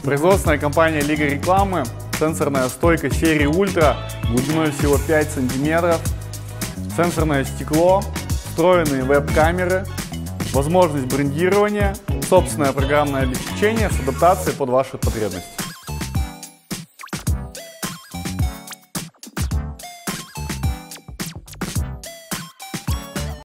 Производственная компания Лига Рекламы. Сенсорная стойка серии Ультра глубиной всего 5 см. Сенсорное стекло, встроенные веб-камеры, возможность брендирования, собственное программное обеспечение с адаптацией под ваши потребности.